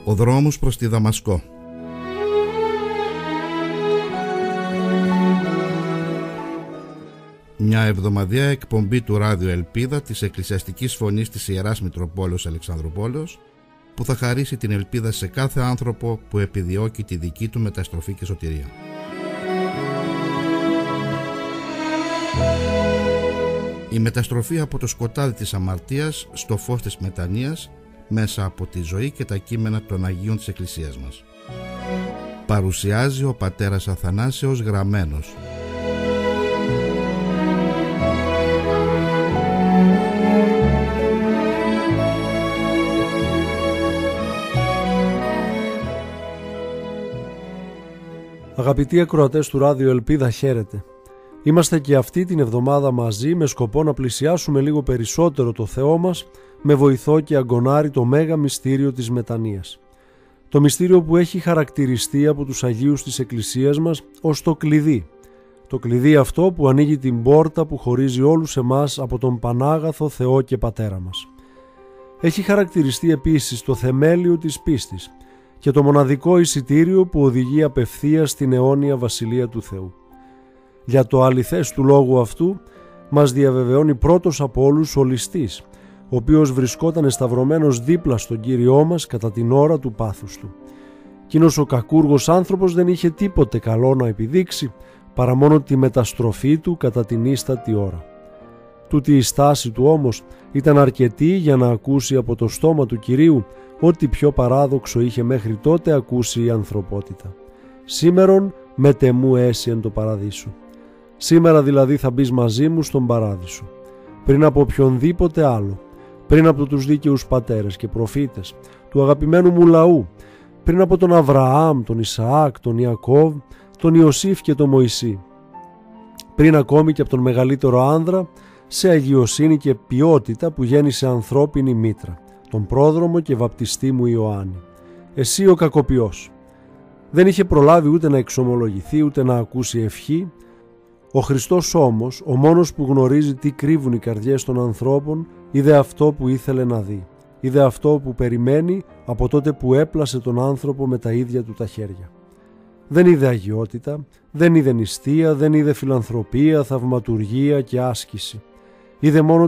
Ο δρόμος προς τη Δαμασκό. Μια εβδομαδιαία εκπομπή του Ράδιο Ελπίδα της Εκκλησιαστικής Φωνής της Ιεράς Μητροπόλεως Αλεξανδρούπολεως, που θα χαρίσει την ελπίδα σε κάθε άνθρωπο που επιδιώκει τη δική του μεταστροφή και σωτηρία. Η μεταστροφή από το σκοτάδι της αμαρτίας στο φως της μετανοίας, μέσα από τη ζωή και τα κείμενα των Αγίων της Εκκλησίας μας. Παρουσιάζει ο πατέρας Αθανάσιος Γραμμένος. Αγαπητοί ακροατές του Ράδιο Ελπίδα, χαίρετε. Είμαστε και αυτή την εβδομάδα μαζί με σκοπό να πλησιάσουμε λίγο περισσότερο το Θεό μας, με βοηθό και αγκονάρι το μέγα μυστήριο της μετανοίας. Το μυστήριο που έχει χαρακτηριστεί από τους Αγίους της Εκκλησίας μας ως το κλειδί. Το κλειδί αυτό που ανοίγει την πόρτα που χωρίζει όλους εμάς από τον Πανάγαθο Θεό και Πατέρα μας. Έχει χαρακτηριστεί επίσης το θεμέλιο της πίστης και το μοναδικό εισιτήριο που οδηγεί απευθείας στην αιώνια Βασιλεία του Θεού. Για το αληθές του λόγου αυτού μας διαβεβαιώνει πρώτος από όλους ο ληστής, ο οποίος βρισκόταν σταυρωμένος δίπλα στον Κύριό μας κατά την ώρα του πάθους του. Εκείνος ο κακούργος άνθρωπος δεν είχε τίποτε καλό να επιδείξει παρά μόνο τη μεταστροφή του κατά την ίστατη ώρα. Τούτη η στάση του όμως ήταν αρκετή για να ακούσει από το στόμα του Κυρίου ό,τι πιο παράδοξο είχε μέχρι τότε ακούσει η ανθρωπότητα. Σήμερον μετεμού έσυ εν το παραδείσο. Σήμερα δηλαδή θα μπεις μαζί μου στον παράδεισο. Πριν από οποιονδήποτε άλλο, πριν από τους δίκαιους πατέρες και προφήτες του αγαπημένου μου λαού, πριν από τον Αβραάμ, τον Ισαάκ, τον Ιακώβ, τον Ιωσήφ και τον Μωυσή, πριν ακόμη και από τον μεγαλύτερο άνδρα σε αγιοσύνη και ποιότητα που γέννησε ανθρώπινη μήτρα, τον πρόδρομο και βαπτιστή μου Ιωάννη. Εσύ ο κακοποιός. Δεν είχε προλάβει ούτε να εξομολογηθεί ούτε να ακούσει ευχή. Ο Χριστός όμως, ο μόνος που γνωρίζει τι κρύβουν οι καρδιές των ανθρώπων, είδε αυτό που ήθελε να δει. Είδε αυτό που περιμένει από τότε που έπλασε τον άνθρωπο με τα ίδια του τα χέρια. Δεν είδε αγιότητα, δεν είδε νηστεία, δεν είδε φιλανθρωπία, θαυματουργία και άσκηση. Είδε μόνο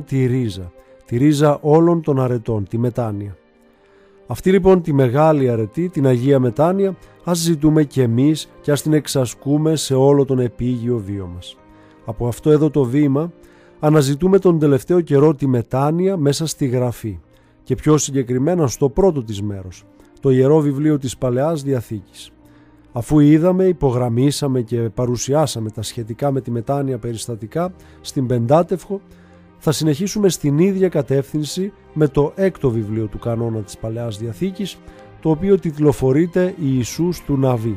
τη ρίζα όλων των αρετών, τη μετάνοια. Αυτή λοιπόν τη μεγάλη αρετή, την Αγία Μετάνοια, ας ζητούμε κι εμείς και ας την εξασκούμε σε όλο τον επίγειο βίο μας. Από αυτό εδώ το βήμα αναζητούμε τον τελευταίο καιρό τη μετάνοια μέσα στη Γραφή και πιο συγκεκριμένα στο πρώτο της μέρος, το Ιερό Βιβλίο της Παλαιάς Διαθήκης. Αφού είδαμε, υπογραμμίσαμε και παρουσιάσαμε τα σχετικά με τη μετάνοια περιστατικά στην Πεντάτευχο, θα συνεχίσουμε στην ίδια κατεύθυνση με το έκτο βιβλίο του κανόνα της Παλαιάς Διαθήκης, το οποίο τιτλοφορείται «Ιησούς του Ναβί».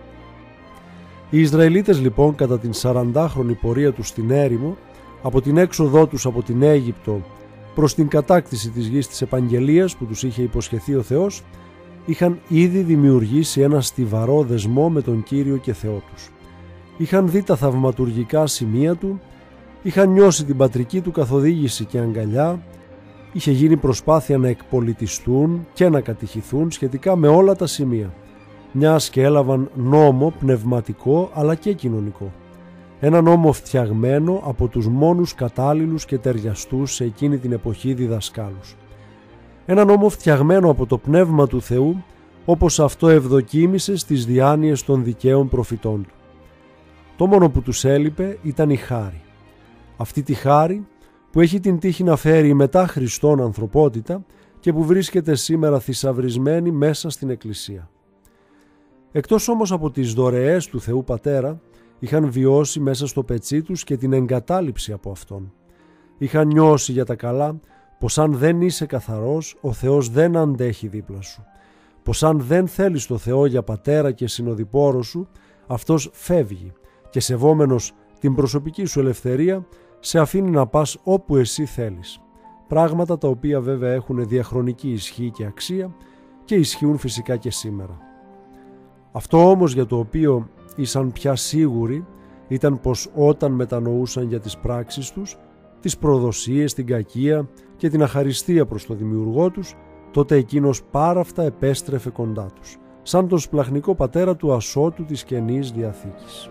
Οι Ισραηλίτες λοιπόν κατά την 40χρονη πορεία τους στην έρημο, από την έξοδό τους από την Αίγυπτο προς την κατάκτηση της γης της Επαγγελίας που τους είχε υποσχεθεί ο Θεός, είχαν ήδη δημιουργήσει ένα στιβαρό δεσμό με τον Κύριο και Θεό τους. Είχαν δει τα θαυματουργικά σημεία Του, είχαν νιώσει την πατρική Του καθοδήγηση και αγκαλιά, είχε γίνει προσπάθεια να εκπολιτιστούν και να κατηχηθούν σχετικά με όλα τα σημεία, μιας και έλαβαν νόμο πνευματικό αλλά και κοινωνικό. Ένα νόμο φτιαγμένο από τους μόνους κατάλληλους και ταιριαστούς σε εκείνη την εποχή διδασκάλους. Ένα νόμο φτιαγμένο από το Πνεύμα του Θεού, όπως αυτό ευδοκίμησε στις διάνοιες των δικαίων προφητών Του. Το μόνο που τους έλειπε ήταν η χάρη. Αυτή τη χάρη που έχει την τύχη να φέρει η μετά Χριστόν ανθρωπότητα και που βρίσκεται σήμερα θησαυρισμένη μέσα στην Εκκλησία. Εκτός όμως από τις δωρεές του Θεού Πατέρα, είχαν βιώσει μέσα στο πετσί τους και την εγκατάλειψη από Αυτόν. Είχαν νιώσει για τα καλά πως αν δεν είσαι καθαρός, ο Θεός δεν αντέχει δίπλα σου. Πως αν δεν θέλεις το Θεό για πατέρα και συνοδοιπόρο σου, Αυτός φεύγει και σεβόμενος την προσωπική σου ελευθερία, σε αφήνει να πας όπου εσύ θέλεις. Πράγματα τα οποία βέβαια έχουν διαχρονική ισχύ και αξία και ισχύουν φυσικά και σήμερα. Αυτό όμως για το οποίο ήσαν πια σίγουροι ήταν πως όταν μετανοούσαν για τις πράξεις τους, τις προδοσίες, την κακία και την αχαριστία προς το δημιουργό τους, τότε εκείνος πάραφτα επέστρεφε κοντά τους, σαν τον σπλαχνικό πατέρα του Ασώτου της Καινής Διαθήκης.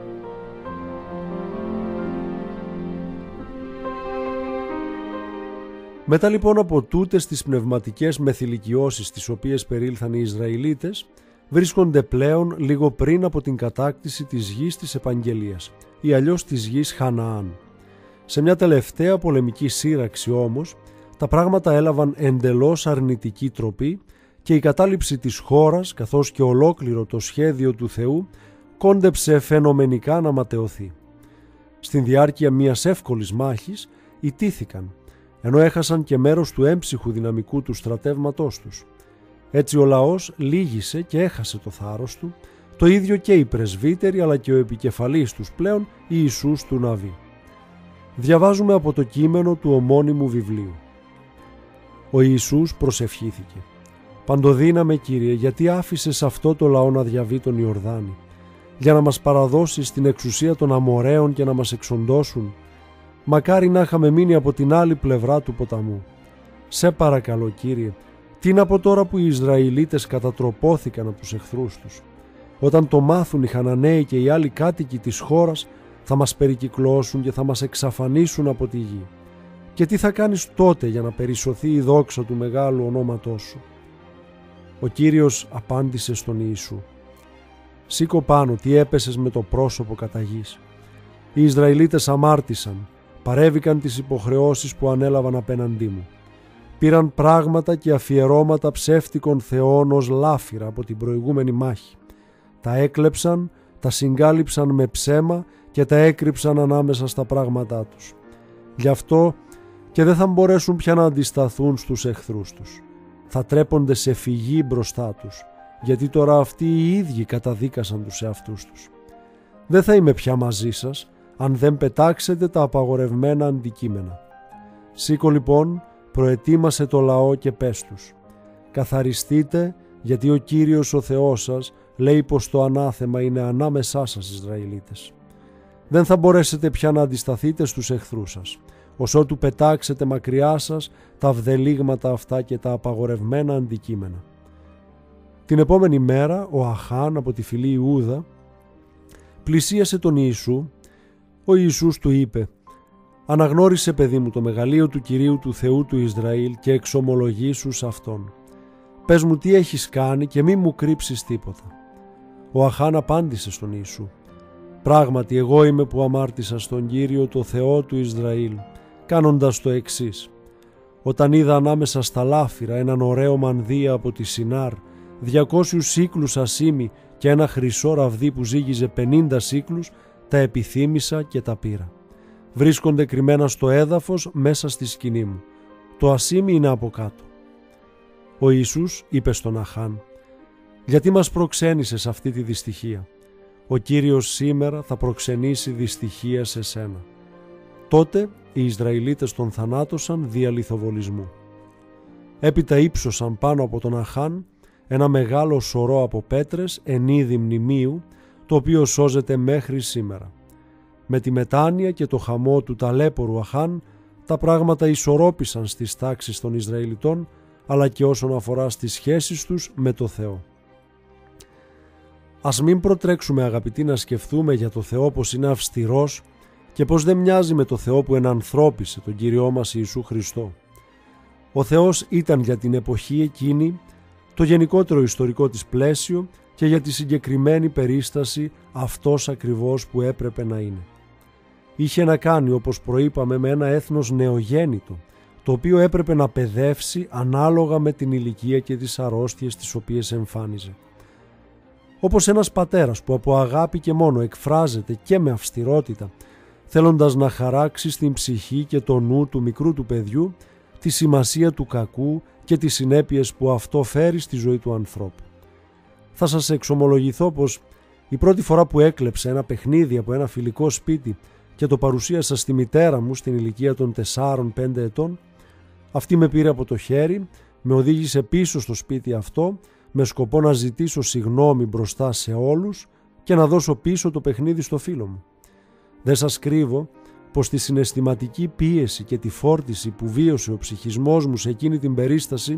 Μετά λοιπόν από τούτες τις πνευματικές μεθυλικιώσεις τις οποίες περίλθαν οι Ισραηλίτες, βρίσκονται πλέον λίγο πριν από την κατάκτηση της γης της Επαγγελίας ή αλλιώς της γης Χαναάν. Σε μια τελευταία πολεμική σύραξη όμως, τα πράγματα έλαβαν εντελώς αρνητική τροπή και η κατάληψη της χώρας καθώς και ολόκληρο το σχέδιο του Θεού κόντεψε φαινομενικά να ματαιωθεί. Στην διάρκεια μιας εύκολης μάχης ιτήθηκαν, ενώ έχασαν και μέρος του έμψυχου δυναμικού του στρατεύματός τους. Έτσι ο λαός λύγησε και έχασε το θάρρος του, το ίδιο και οι πρεσβύτεροι αλλά και ο επικεφαλής τους πλέον Ιησούς του Ναβί. Διαβάζουμε από το κείμενο του ομώνυμου βιβλίου. Ο Ιησούς προσευχήθηκε. «Παντοδύναμε Κύριε, γιατί άφησες αυτό το λαό να διαβεί τον Ιορδάνη, για να μας παραδώσεις την εξουσία των Αμοραίων και να μας εξοντώσουν. Μακάρι να είχαμε μείνει από την άλλη πλευρά του ποταμού. Σε παρακαλώ Κύριε, τι να πω τώρα που οι Ισραηλίτες κατατροπώθηκαν από τους εχθρούς τους. Όταν το μάθουν οι Χαναναίοι και οι άλλοι κάτοικοι της χώρας, θα μας περικυκλώσουν και θα μας εξαφανίσουν από τη γη. Και τι θα κάνεις τότε για να περισσωθεί η δόξα του μεγάλου ονόματός σου?» Ο Κύριος απάντησε στον Ιησού. «Σήκω πάνω, τι έπεσες με το πρόσωπο κατά γης. Οι Ισραηλίτες αμάρτησαν, παρέβηκαν τις υποχρεώσεις που ανέλαβαν απέναντί μου. Πήραν πράγματα και αφιερώματα ψεύτικων θεών ως λάφυρα από την προηγούμενη μάχη. Τα έκλεψαν, τα συγκάλυψαν με ψέμα και τα έκρυψαν ανάμεσα στα πράγματά τους. Γι' αυτό και δεν θα μπορέσουν πια να αντισταθούν στους εχθρούς τους. Θα τρέπονται σε φυγή μπροστά τους, γιατί τώρα αυτοί οι ίδιοι καταδίκασαν τους εαυτούς τους. Δεν θα είμαι πια μαζί σας, αν δεν πετάξετε τα απαγορευμένα αντικείμενα. Σήκω λοιπόν, προετοίμασε το λαό και πες τους. Καθαριστείτε, γιατί ο Κύριος ο Θεός σας λέει πως το ανάθεμα είναι ανάμεσά σας Ισραηλίτες. Δεν θα μπορέσετε πια να αντισταθείτε στους εχθρούς σας, ως ότου πετάξετε μακριά σας τα βδελίγματα αυτά και τα απαγορευμένα αντικείμενα». Την επόμενη μέρα ο Αχάν από τη φυλή Ιούδα πλησίασε τον Ιησού. Ο Ιησούς του είπε: «Αναγνώρισε, παιδί μου, το μεγαλείο του Κυρίου του Θεού του Ισραήλ και εξομολογήσου σ' Αυτόν. Πες μου τι έχεις κάνει και μη μου κρύψεις τίποτα». Ο Αχάν απάντησε στον Ιησού: «Πράγματι εγώ είμαι που αμάρτησα στον Κύριο το Θεό του Ισραήλ, κάνοντας το εξής. Όταν είδα ανάμεσα στα λάφυρα έναν ωραίο μανδύα από τη Σινάρ, 200 σύκλους ασίμι και ένα χρυσό ραβδί που ζύγιζε 50 σύκλους, τα επιθύμησα και τα πήρα. Βρίσκονται κρυμμένα στο έδαφος μέσα στη σκηνή μου. Το ασίμι είναι από κάτω». Ο Ιησούς είπε στον Αχάν: «Γιατί μας προξένησες αυτή τη δυστυχία? Ο Κύριος σήμερα θα προξενήσει δυστυχία σε σένα». Τότε οι Ισραηλίτες τον θανάτωσαν δια λιθοβολισμού. Έπειτα ύψωσαν πάνω από τον Αχάν ένα μεγάλο σωρό από πέτρες εν είδη μνημείου, το οποίο σώζεται μέχρι σήμερα. Με τη μετάνοια και το χαμό του ταλέπορου Αχάν, τα πράγματα ισορρόπησαν στις τάξεις των Ισραηλιτών, αλλά και όσον αφορά στις σχέσεις τους με το Θεό. Ας μην προτρέξουμε, αγαπητοί, να σκεφτούμε για το Θεό πως είναι αυστηρός και πως δεν μοιάζει με το Θεό που ενανθρώπισε τον Κύριό μας Ιησού Χριστό. Ο Θεός ήταν για την εποχή εκείνη το γενικότερο ιστορικό της πλαίσιο και για τη συγκεκριμένη περίσταση αυτός ακριβώς που έπρεπε να είναι. Είχε να κάνει, όπως προείπαμε, με ένα έθνος νεογέννητο, το οποίο έπρεπε να παιδεύσει ανάλογα με την ηλικία και τις αρρώστιες τις οποίες εμφάνιζε. Όπως ένας πατέρας που από αγάπη και μόνο εκφράζεται και με αυστηρότητα, θέλοντας να χαράξει στην ψυχή και το νου του μικρού του παιδιού τη σημασία του κακού και τις συνέπειες που αυτό φέρει στη ζωή του ανθρώπου. Θα σας εξομολογηθώ πως η πρώτη φορά που έκλεψα ένα παιχνίδι από ένα φιλικό σπίτι και το παρουσίασα στη μητέρα μου στην ηλικία των 4-5 ετών, αυτή με πήρε από το χέρι, με οδήγησε πίσω στο σπίτι αυτό με σκοπό να ζητήσω συγγνώμη μπροστά σε όλους και να δώσω πίσω το παιχνίδι στο φίλο μου. Δεν σας κρύβω πως τη συναισθηματική πίεση και τη φόρτιση που βίωσε ο ψυχισμός μου σε εκείνη την περίσταση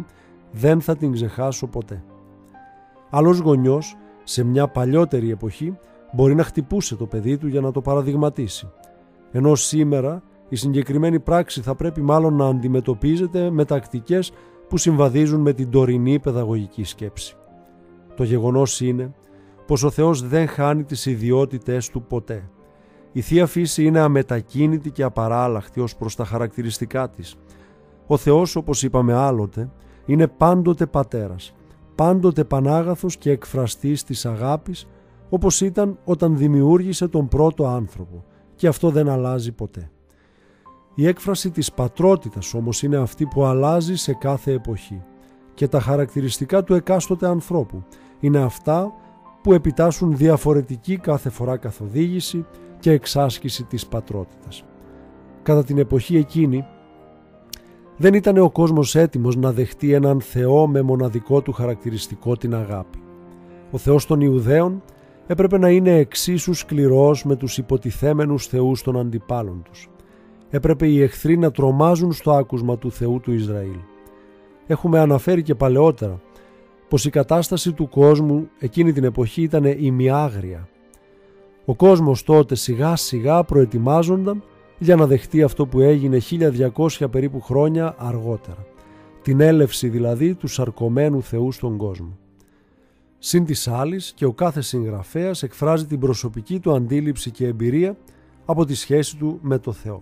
δεν θα την ξεχάσω ποτέ. Άλλος γονιός, σε μια παλιότερη εποχή, μπορεί να χτυπούσε το παιδί του για να το παραδειγματίσει. Ενώ σήμερα η συγκεκριμένη πράξη θα πρέπει μάλλον να αντιμετωπίζεται με τακτικές που συμβαδίζουν με την τωρινή παιδαγωγική σκέψη. Το γεγονός είναι πως ο Θεός δεν χάνει τις ιδιότητές του ποτέ. Η Θεία Φύση είναι αμετακίνητη και απαράλλαχτη ως προς τα χαρακτηριστικά της. Ο Θεός, όπως είπαμε άλλοτε, είναι πάντοτε πατέρας, πάντοτε πανάγαθος και εκφραστής της αγάπης, όπως ήταν όταν δημιούργησε τον πρώτο άνθρωπο, και αυτό δεν αλλάζει ποτέ. Η έκφραση της πατρότητας όμως είναι αυτή που αλλάζει σε κάθε εποχή, και τα χαρακτηριστικά του εκάστοτε ανθρώπου είναι αυτά που επιτάσσουν διαφορετική κάθε φορά καθοδήγηση και εξάσκηση της πατρότητας. Κατά την εποχή εκείνη δεν ήταν ο κόσμος έτοιμος να δεχτεί έναν Θεό με μοναδικό του χαρακτηριστικό την αγάπη. Ο Θεός των Ιουδαίων έπρεπε να είναι εξίσου σκληρός με τους υποτιθέμενους θεούς των αντιπάλων τους. Έπρεπε οι εχθροί να τρομάζουν στο άκουσμα του Θεού του Ισραήλ. Έχουμε αναφέρει και παλαιότερα πως η κατάσταση του κόσμου εκείνη την εποχή ήταν ημιάγρια. Ο κόσμος τότε σιγά σιγά προετοιμάζονταν για να δεχτεί αυτό που έγινε 1200 περίπου χρόνια αργότερα, την έλευση δηλαδή του σαρκωμένου Θεού στον κόσμο. Συν της άλλης και ο κάθε συγγραφέας εκφράζει την προσωπική του αντίληψη και εμπειρία από τη σχέση του με το Θεό.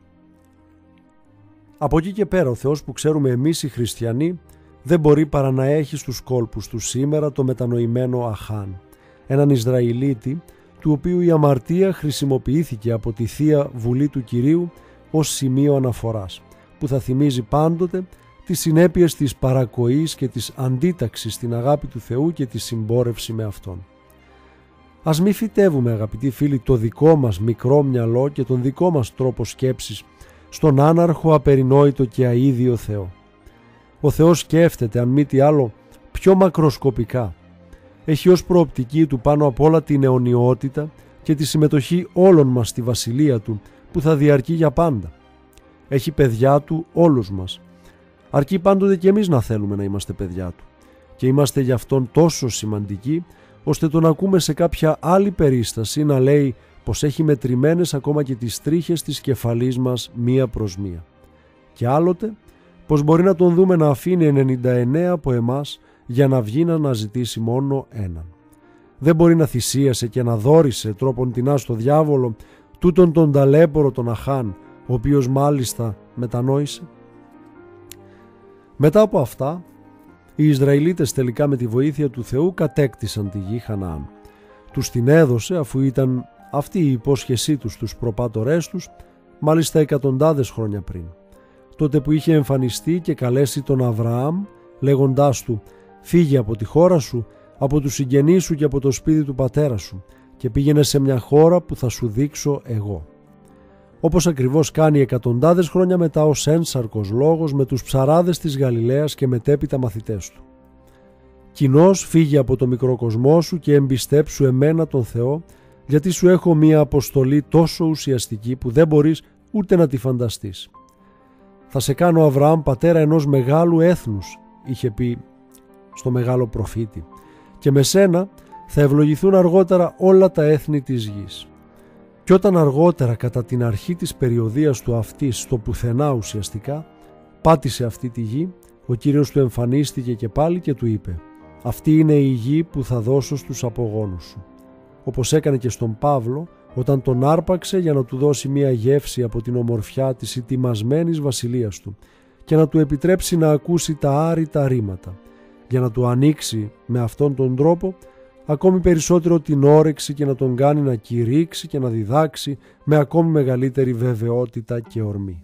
Από εκεί και πέρα ο Θεός που ξέρουμε εμείς οι χριστιανοί δεν μπορεί παρά να έχει στους κόλπους του σήμερα το μετανοημένο Αχάν, έναν Ισραηλίτη του οποίου η αμαρτία χρησιμοποιήθηκε από τη Θεία Βουλή του Κυρίου ως σημείο αναφοράς, που θα θυμίζει πάντοτε τις συνέπειες της παρακοής και της αντίταξης στην αγάπη του Θεού και τη συμπόρευση με Αυτόν. Ας μη φυτεύουμε, αγαπητοί φίλοι, το δικό μας μικρό μυαλό και τον δικό μας τρόπο σκέψης στον άναρχο, απερινόητο και αίδιο Θεό. Ο Θεός σκέφτεται, αν μη τι άλλο, πιο μακροσκοπικά. Έχει ως προοπτική του πάνω απ' όλα την αιωνιότητα και τη συμμετοχή όλων μας στη βασιλεία του που θα διαρκεί για πάντα. Έχει παιδιά του όλους μας. Αρκεί πάντοτε και εμείς να θέλουμε να είμαστε παιδιά του. Και είμαστε γι' αυτόν τόσο σημαντικοί ώστε τον ακούμε σε κάποια άλλη περίσταση να λέει πως έχει μετρημένες ακόμα και τις τρίχες της κεφαλής μας μία προς μία. Και άλλοτε πως μπορεί να τον δούμε να αφήνει 99 από εμάς για να βγει να αναζητήσει μόνο έναν. Δεν μπορεί να θυσίασε και να δώρισε τρόπον-τινά στο διάβολο τούτον τον ταλέπορο τον Αχάν, ο οποίος μάλιστα μετανόησε. Μετά από αυτά, οι Ισραηλίτες τελικά με τη βοήθεια του Θεού κατέκτησαν τη γη Χαναάν. Τους την έδωσε αφού ήταν αυτή η υπόσχεσή τους στους προπάτορές τους, μάλιστα εκατοντάδες χρόνια πριν. Τότε που είχε εμφανιστεί και καλέσει τον Αβραάμ λέγοντάς του «Φύγε από τη χώρα σου, από τους συγγενείς σου και από το σπίτι του πατέρα σου και πήγαινε σε μια χώρα που θα σου δείξω εγώ». Όπως ακριβώς κάνει εκατοντάδες χρόνια μετά ως ένσαρκος λόγος με τους ψαράδες της Γαλιλαίας και μετέπειτα μαθητές του. «Κοινώς φύγε από το μικρό κοσμό σου και εμπιστέψου εμένα τον Θεό, γιατί σου έχω μια αποστολή τόσο ουσιαστική που δεν μπορείς ούτε να τη φανταστείς. Θα σε κάνω Αβραάμ πατέρα ενός μεγάλου έθνους», είχε πει στο μεγάλο προφήτη, «και με σένα θα ευλογηθούν αργότερα όλα τα έθνη της γης». Και όταν αργότερα κατά την αρχή της περιοδίας του αυτής στο πουθενά ουσιαστικά πάτησε αυτή τη γη, ο Κύριος του εμφανίστηκε και πάλι και του είπε «Αυτή είναι η γη που θα δώσω στους απογόνους σου». Όπως έκανε και στον Παύλο όταν τον άρπαξε για να του δώσει μια γεύση από την ομορφιά της ετοιμασμένης βασιλείας του και να του επιτρέψει να ακούσει τα άρρητα ρήματα, για να του ανοίξει με αυτόν τον τρόπο ακόμη περισσότερο την όρεξη και να τον κάνει να κηρύξει και να διδάξει με ακόμη μεγαλύτερη βεβαιότητα και ορμή.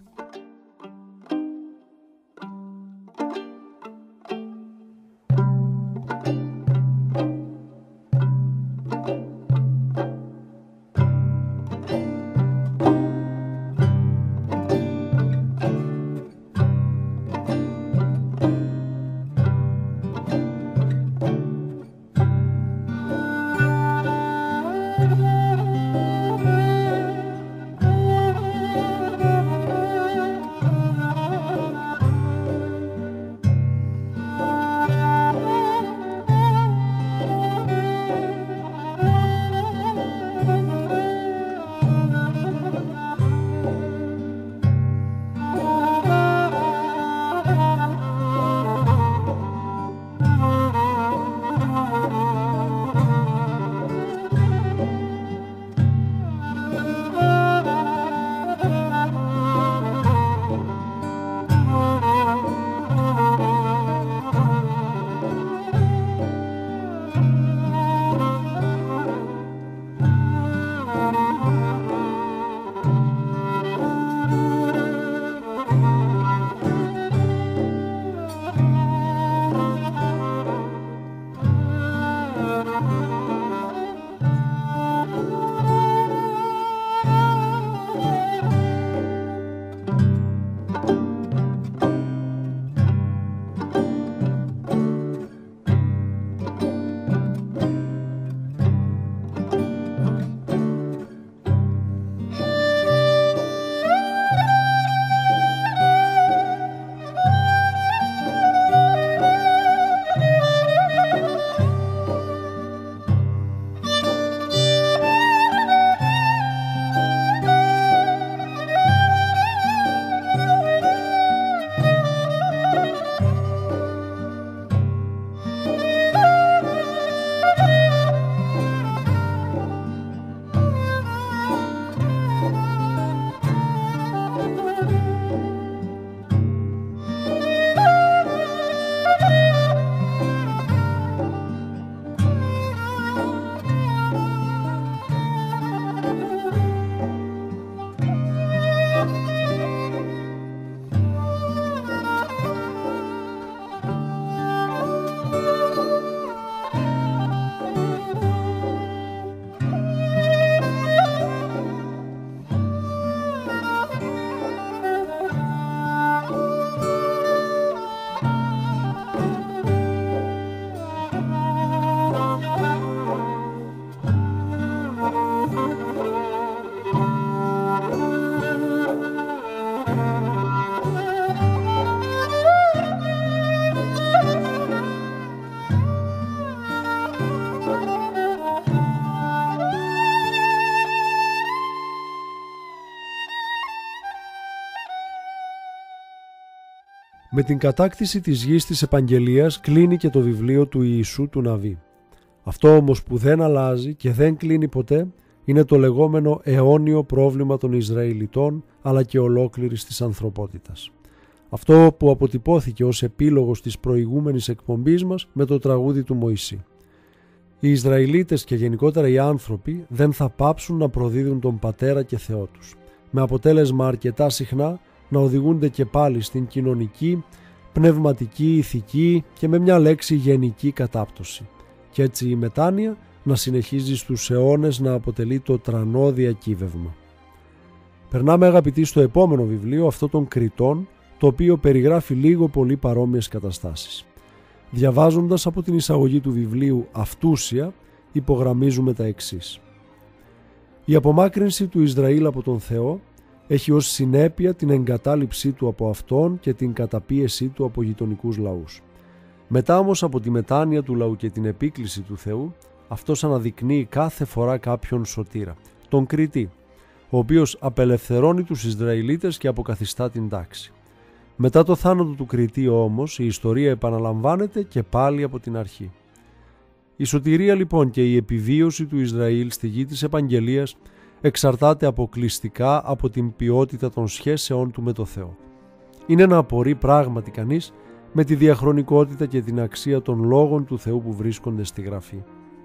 Με την κατάκτηση της γης της Επαγγελίας κλείνει και το βιβλίο του Ιησού του Ναβί. Αυτό όμως που δεν αλλάζει και δεν κλείνει ποτέ είναι το λεγόμενο αιώνιο πρόβλημα των Ισραηλιτών αλλά και ολόκληρης της ανθρωπότητας. Αυτό που αποτυπώθηκε ως επίλογος της προηγούμενης εκπομπής μας με το τραγούδι του Μωυσή. Οι Ισραηλίτες και γενικότερα οι άνθρωποι δεν θα πάψουν να προδίδουν τον Πατέρα και Θεό τους, με αποτέλεσμα αρκετά συχνά να οδηγούνται και πάλι στην κοινωνική, πνευματική, ηθική και με μια λέξη γενική κατάπτωση. Και έτσι η μετάνοια να συνεχίζει στους αιώνες να αποτελεί το τρανό διακύβευμα. Περνάμε αγαπητοί στο επόμενο βιβλίο, αυτό των Κριτών, το οποίο περιγράφει λίγο πολύ παρόμοιες καταστάσεις. Διαβάζοντας από την εισαγωγή του βιβλίου αυτούσια, υπογραμμίζουμε τα εξής. Η απομάκρυνση του Ισραήλ από τον Θεό έχει ως συνέπεια την εγκατάλειψή του από Αυτόν και την καταπίεσή του από γειτονικούς λαούς. Μετά όμως από τη μετάνοια του λαού και την επίκληση του Θεού, αυτός αναδεικνύει κάθε φορά κάποιον σωτήρα, τον Κριτή, ο οποίος απελευθερώνει τους Ισραηλίτες και αποκαθιστά την τάξη. Μετά το θάνατο του Κριτή όμως, η ιστορία επαναλαμβάνεται και πάλι από την αρχή. Η σωτηρία λοιπόν και η επιβίωση του Ισραήλ στη γη της Επαγγελίας εξαρτάται αποκλειστικά από την ποιότητα των σχέσεών του με το Θεό. Είναι να απορεί πράγματι κανείς με τη διαχρονικότητα και την αξία των λόγων του Θεού που βρίσκονται στη Γραφή.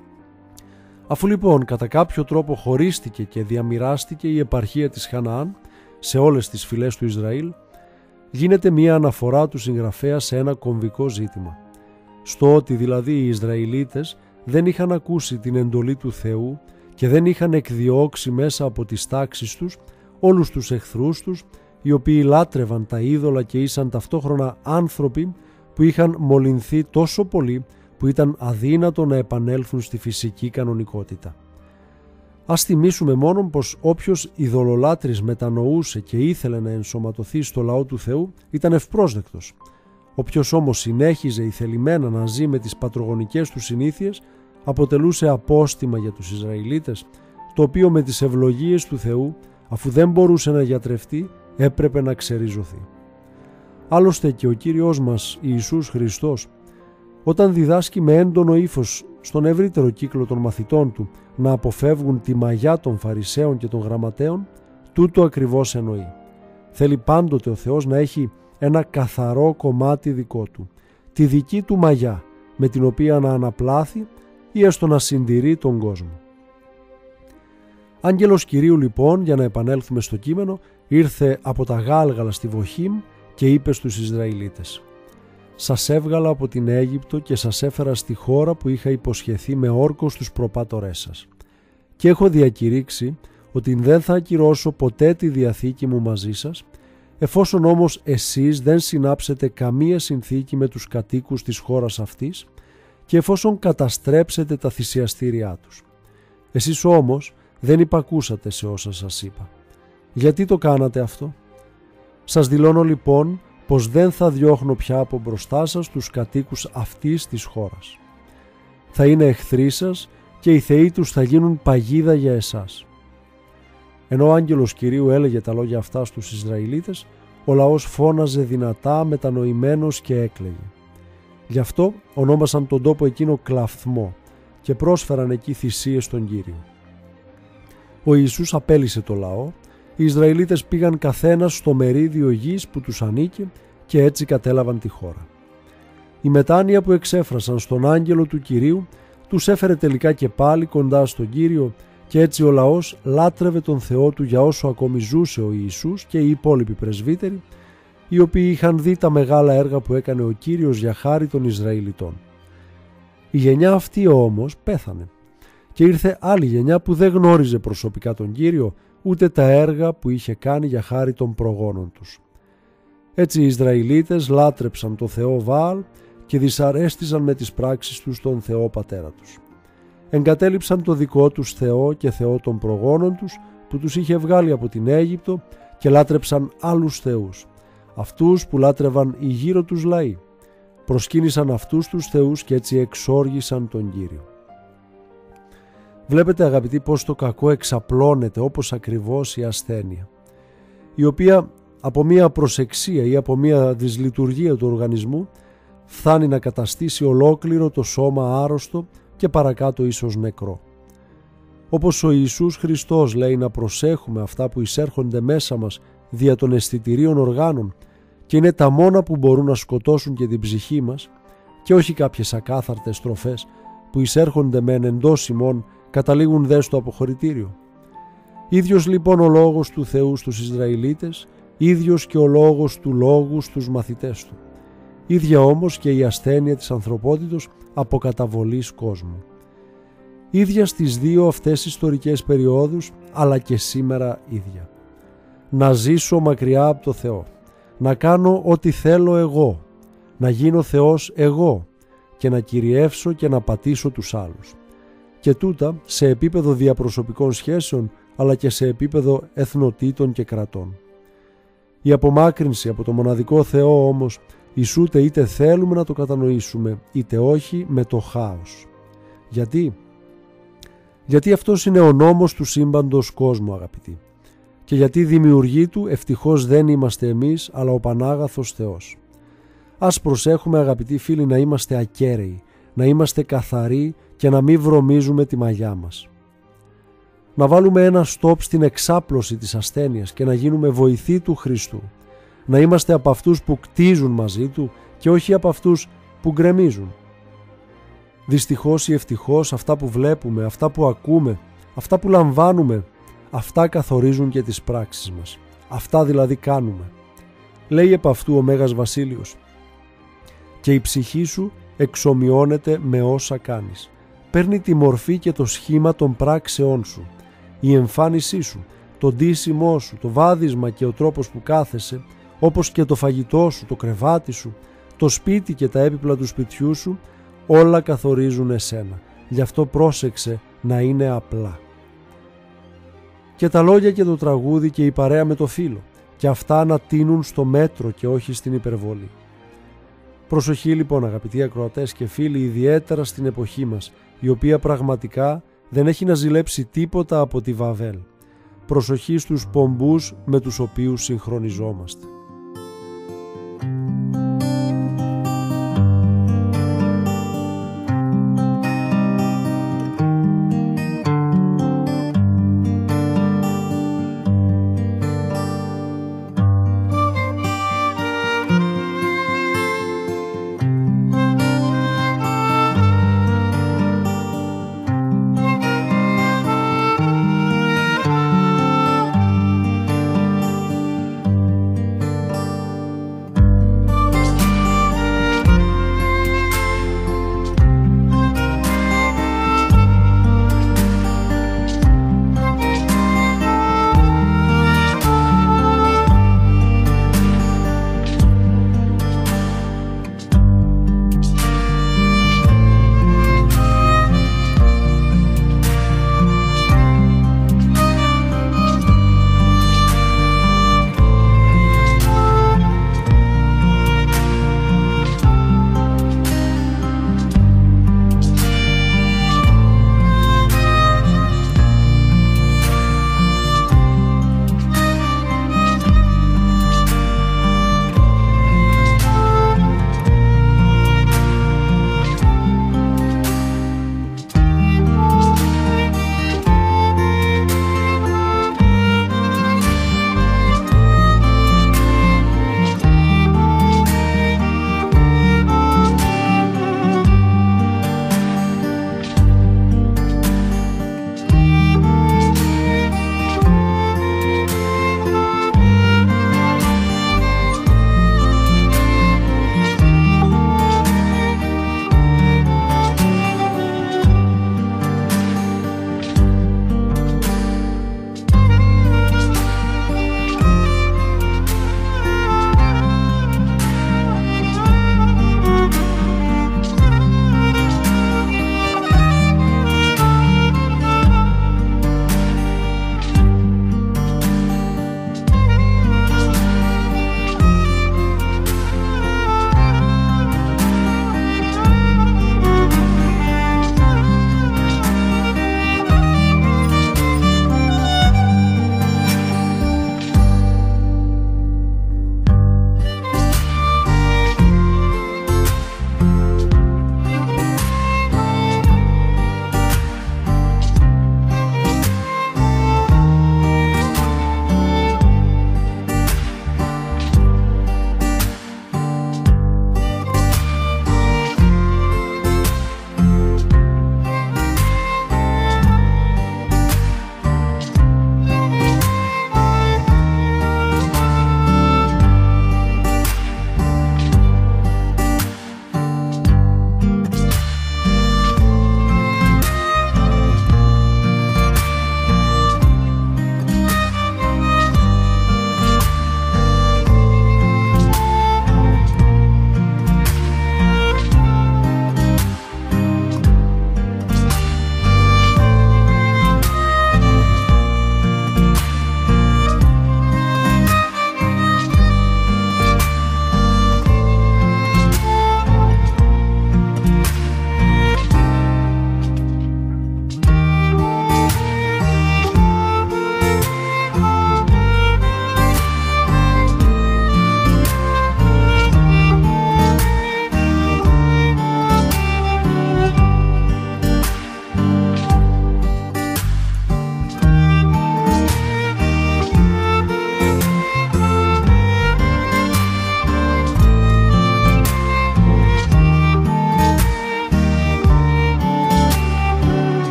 Αφού λοιπόν κατά κάποιο τρόπο χωρίστηκε και διαμοιράστηκε η επαρχία της Χαναάν σε όλες τις φυλές του Ισραήλ, γίνεται μία αναφορά του συγγραφέα σε ένα κομβικό ζήτημα. Στο ότι δηλαδή οι Ισραηλίτες δεν είχαν ακούσει την εντολή του Θεού και δεν είχαν εκδιώξει μέσα από τις τάξεις τους όλους τους εχθρούς τους, οι οποίοι λάτρευαν τα είδωλα και ήσαν ταυτόχρονα άνθρωποι που είχαν μολυνθεί τόσο πολύ που ήταν αδύνατο να επανέλθουν στη φυσική κανονικότητα. Ας θυμίσουμε μόνον πως όποιος ειδωλολάτρης μετανοούσε και ήθελε να ενσωματωθεί στο λαό του Θεού ήταν ευπρόσδεκτος. Όποιος όμως συνέχιζε ηθελημένα να ζει με τις πατρογονικές του συνήθειες αποτελούσε απόστημα για τους Ισραηλίτες, το οποίο με τις ευλογίες του Θεού, αφού δεν μπορούσε να γιατρευτεί, έπρεπε να ξεριζωθεί. Άλλωστε και ο Κύριος μας Ιησούς Χριστός, όταν διδάσκει με έντονο ύφος στον ευρύτερο κύκλο των μαθητών του να αποφεύγουν τη μαγιά των Φαρισαίων και των Γραμματέων, τούτο ακριβώς εννοεί. Θέλει πάντοτε ο Θεός να έχει ένα καθαρό κομμάτι δικό του, τη δική του μαγιά, με την οποία να αναπλάθει ή έστω να συντηρεί τον κόσμο. Άγγελος Κυρίου λοιπόν, για να επανέλθουμε στο κείμενο, ήρθε από τα Γάλγαλα στη Βοχήμ και είπε στους Ισραηλίτες: «Σας έβγαλα από την Αίγυπτο και σας έφερα στη χώρα που είχα υποσχεθεί με όρκο στους προπάτορές σας. Και έχω διακηρύξει ότι δεν θα ακυρώσω ποτέ τη διαθήκη μου μαζί σας, εφόσον όμως εσείς δεν συνάψετε καμία συνθήκη με τους κατοίκους της χώρας αυτής και εφόσον καταστρέψετε τα θυσιαστήριά τους. Εσείς όμως δεν υπακούσατε σε όσα σας είπα. Γιατί το κάνατε αυτό? Σας δηλώνω λοιπόν πως δεν θα διώχνω πια από μπροστά σας τους κατοίκους αυτής της χώρας. Θα είναι εχθροί σας και οι θεοί τους θα γίνουν παγίδα για εσάς». Ενώ ο άγγελος Κυρίου έλεγε τα λόγια αυτά στους Ισραηλίτες, ο λαός φώναζε δυνατά, μετανοημένος και έκλαιγε. Γι' αυτό ονόμασαν τον τόπο εκείνο Κλαφθμό και πρόσφεραν εκεί θυσίες στον Κύριο. Ο Ιησούς απέλυσε το λαό, οι Ισραηλίτες πήγαν καθένας στο μερίδιο γης που τους ανήκε και έτσι κατέλαβαν τη χώρα. Η μετάνοια που εξέφρασαν στον άγγελο του Κυρίου τους έφερε τελικά και πάλι κοντά στον Κύριο και έτσι ο λαός λάτρευε τον Θεό του για όσο ακόμη ζούσε ο Ιησούς και οι υπόλοιποι πρεσβύτεροι, οι οποίοι είχαν δει τα μεγάλα έργα που έκανε ο Κύριος για χάρη των Ισραηλιτών. Η γενιά αυτή όμως πέθανε και ήρθε άλλη γενιά που δεν γνώριζε προσωπικά τον Κύριο ούτε τα έργα που είχε κάνει για χάρη των προγόνων τους. Έτσι οι Ισραηλίτες λάτρεψαν τον Θεό Βαάλ και δυσαρέστησαν με τις πράξεις τους τον Θεό Πατέρα τους. Εγκατέλειψαν το δικό τους Θεό και Θεό των προγόνων τους που τους είχε βγάλει από την Αίγυπτο και λάτρεψαν άλλους θεούς, αυτούς που λάτρευαν οι γύρω τους λαοί. Προσκύνησαν αυτούς τους θεούς και έτσι εξόργησαν τον Κύριο. Βλέπετε αγαπητοί πως το κακό εξαπλώνεται όπως ακριβώς η ασθένεια, η οποία από μία προσεξία ή από μία δυσλειτουργία του οργανισμού φτάνει να καταστήσει ολόκληρο το σώμα άρρωστο και παρακάτω ίσως νεκρό. Όπως ο Ιησούς Χριστός λέει να προσέχουμε αυτά που εισέρχονται μέσα μας δια των αισθητηρίων οργάνων και είναι τα μόνα που μπορούν να σκοτώσουν και την ψυχή μας και όχι κάποιες ακάθαρτες τροφές που εισέρχονται μεν εντός ημών, καταλήγουν δε στο αποχωρητήριο. Ίδιος λοιπόν ο λόγος του Θεού στους Ισραηλίτες, ίδιος και ο λόγος του Λόγου στους μαθητές του. Ίδια όμως και η ασθένεια της ανθρωπότητος από καταβολής κόσμου. Ίδια στις δύο αυτές ιστορικές περιόδους, αλλά και σήμερα ίδια. Να ζήσω μακριά από το Θεό, να κάνω ό,τι θέλω εγώ, να γίνω Θεός εγώ και να κυριεύσω και να πατήσω τους άλλους. Και τούτα σε επίπεδο διαπροσωπικών σχέσεων, αλλά και σε επίπεδο εθνοτήτων και κρατών. Η απομάκρυνση από το μοναδικό Θεό όμως ισούται είτε θέλουμε να το κατανοήσουμε είτε όχι με το χάος. Γιατί αυτός είναι ο νόμος του σύμπαντος κόσμου, αγαπητοί. Και γιατί δημιουργοί του ευτυχώς δεν είμαστε εμείς, αλλά ο Πανάγαθος Θεός. Ας προσέχουμε, αγαπητοί φίλοι, να είμαστε ακέραιοι, να είμαστε καθαροί και να μην βρωμίζουμε τη μαγιά μας. Να βάλουμε ένα στόπ στην εξάπλωση της ασθένειας και να γίνουμε βοηθοί του Χριστού. Να είμαστε από αυτούς που κτίζουν μαζί του και όχι από αυτούς που γκρεμίζουν. Δυστυχώς ή ευτυχώς αυτά που βλέπουμε, αυτά που ακούμε, αυτά που λαμβάνουμε, αυτά καθορίζουν και τις πράξεις μας. Αυτά δηλαδή κάνουμε. Λέει επ' αυτού ο Μέγας Βασίλειος: «Και η ψυχή σου εξομοιώνεται με όσα κάνεις. Παίρνει τη μορφή και το σχήμα των πράξεών σου. Η εμφάνισή σου, το ντύσιμό σου, το βάδισμα και ο τρόπος που κάθεσαι, όπως και το φαγητό σου, το κρεβάτι σου, το σπίτι και τα έπιπλα του σπιτιού σου, όλα καθορίζουν εσένα. Γι' αυτό πρόσεξε να είναι απλά». Και τα λόγια και το τραγούδι και η παρέα με το φίλο, και αυτά να τείνουν στο μέτρο και όχι στην υπερβολή. Προσοχή λοιπόν, αγαπητοί ακροατές και φίλοι, ιδιαίτερα στην εποχή μας, η οποία πραγματικά δεν έχει να ζηλέψει τίποτα από τη Βαβέλ. Προσοχή στους πομπούς με τους οποίους συγχρονιζόμαστε.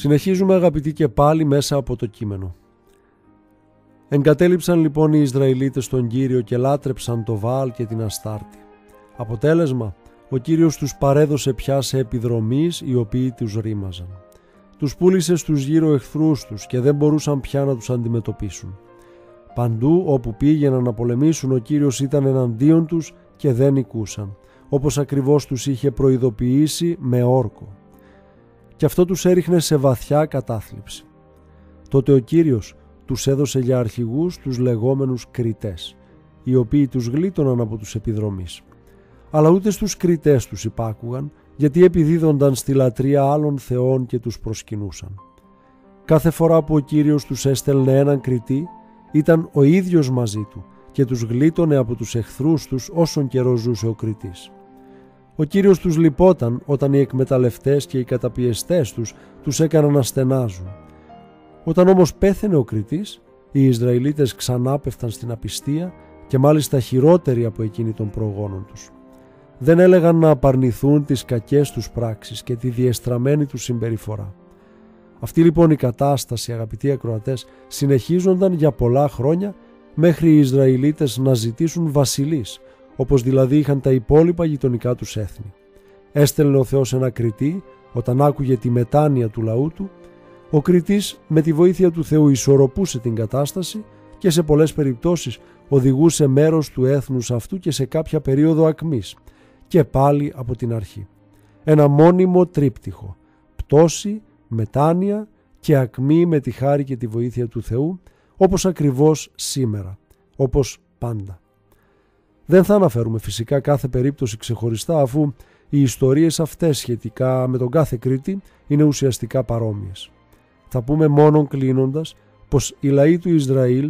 Συνεχίζουμε αγαπητοί και πάλι μέσα από το κείμενο. Εγκατέλειψαν λοιπόν οι Ισραηλίτες τον Κύριο και λάτρεψαν το Βαάλ και την Αστάρτη. Αποτέλεσμα, ο Κύριος τους παρέδωσε πια σε επιδρομείς οι οποίοι τους ρήμαζαν. Τους πούλησε στους γύρω εχθρούς τους και δεν μπορούσαν πια να τους αντιμετωπίσουν. Παντού όπου πήγαιναν να πολεμήσουν ο Κύριος ήταν εναντίον τους και δεν νικούσαν, όπως ακριβώς τους είχε προειδοποιήσει με όρκο. Και αυτό τους έριχνε σε βαθιά κατάθλιψη. Τότε ο Κύριος τους έδωσε για αρχηγούς τους λεγόμενους κριτές, οι οποίοι τους γλίτωναν από τους επιδρομείς. Αλλά ούτε στους κριτές τους υπάκουγαν, γιατί επιδίδονταν στη λατρεία άλλων θεών και τους προσκυνούσαν. Κάθε φορά που ο Κύριος τους έστελνε έναν κριτή, ήταν ο ίδιος μαζί του και τους γλίτωνε από τους εχθρούς τους όσον καιρό ζούσε ο κριτής. Ο Κύριος τους λυπόταν όταν οι εκμεταλλευτές και οι καταπιεστές τους έκαναν να στενάζουν. Όταν όμως πέθαινε ο κριτής, οι Ισραηλίτες ξανά πέφταν στην απιστία και μάλιστα χειρότεροι από εκείνη των προγόνων τους. Δεν έλεγαν να απαρνηθούν τις κακές τους πράξεις και τη διεστραμμένη τους συμπεριφορά. Αυτή λοιπόν η κατάσταση, αγαπητοί ακροατές, συνεχίζονταν για πολλά χρόνια μέχρι οι Ισραηλίτες να ζητήσουν βασιλείς, όπως δηλαδή είχαν τα υπόλοιπα γειτονικά τους έθνη. Έστελνε ο Θεός ένα κριτή όταν άκουγε τη μετάνοια του λαού του. Ο κριτής με τη βοήθεια του Θεού ισορροπούσε την κατάσταση και σε πολλές περιπτώσεις οδηγούσε μέρος του έθνους αυτού και σε κάποια περίοδο ακμής και πάλι από την αρχή. Ένα μόνιμο τρίπτυχο, πτώση, μετάνοια και ακμή με τη χάρη και τη βοήθεια του Θεού, όπως ακριβώς σήμερα, όπως πάντα. Δεν θα αναφέρουμε φυσικά κάθε περίπτωση ξεχωριστά, αφού οι ιστορίες αυτές σχετικά με τον κάθε κρίτη είναι ουσιαστικά παρόμοιες. Θα πούμε μόνον κλείνοντας πως οι λαοί του Ισραήλ,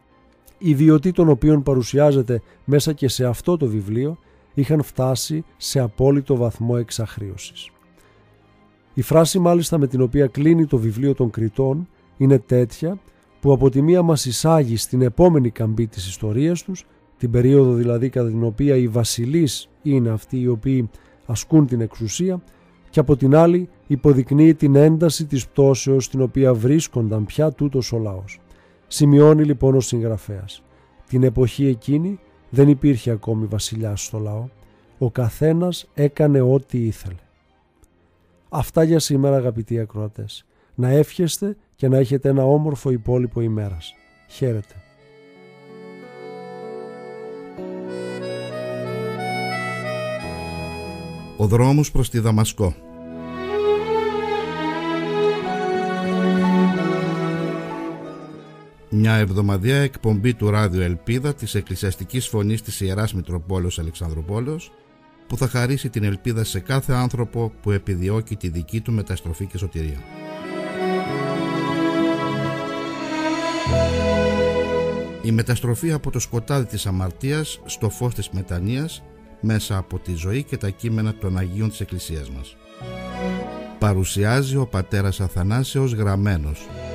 η βιωτή των οποίων παρουσιάζεται μέσα και σε αυτό το βιβλίο, είχαν φτάσει σε απόλυτο βαθμό εξαχρίωσης. Η φράση μάλιστα με την οποία κλείνει το βιβλίο των Κριτών είναι τέτοια που από τη μία μας εισάγει στην επόμενη καμπή της ιστορίας τους, την περίοδο δηλαδή κατά την οποία οι βασιλείς είναι αυτοί οι οποίοι ασκούν την εξουσία, και από την άλλη υποδεικνύει την ένταση της πτώσεως στην οποία βρίσκονταν πια τούτος ο λαός. Σημειώνει λοιπόν ο συγγραφέας: την εποχή εκείνη δεν υπήρχε ακόμη βασιλιάς στο λαό, ο καθένας έκανε ό,τι ήθελε. Αυτά για σήμερα αγαπητοί ακροατές. Να εύχεστε και να έχετε ένα όμορφο υπόλοιπο ημέρας. Χαίρετε. Ο δρόμος προς τη Δαμασκό. Μια εβδομαδιαία εκπομπή του Ράδιο Ελπίδα της Εκκλησιαστικής Φωνής της Ιεράς Μητροπόλεως Αλεξανδρουπόλεως, που θα χαρίσει την ελπίδα σε κάθε άνθρωπο που επιδιώκει τη δική του μεταστροφή και σωτηρία. Η μεταστροφή από το σκοτάδι της αμαρτίας στο φως της μετανοίας μέσα από τη ζωή και τα κείμενα των Αγίων της Εκκλησίας μας. Παρουσιάζει ο πατέρας Αθανάσιος Γραμμένος.